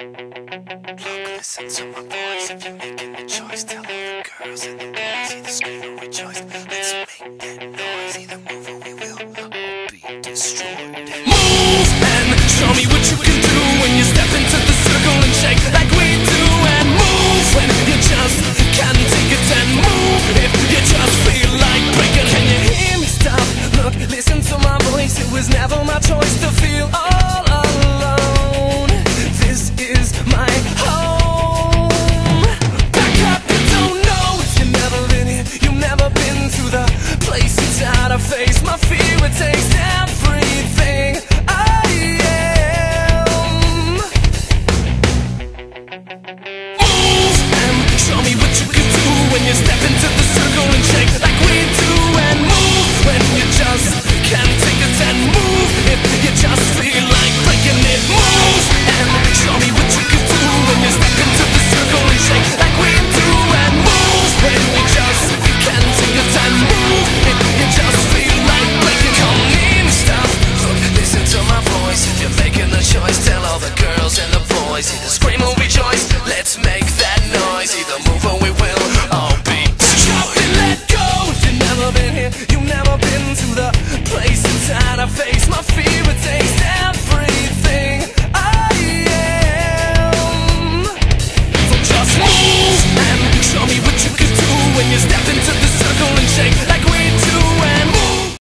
Look, listen to my voice. If you're making a choice, tell all the girls and the boys, either scream or rejoice. Let's make that noise. Either move or we will all be destroyed. Move and show me what you can.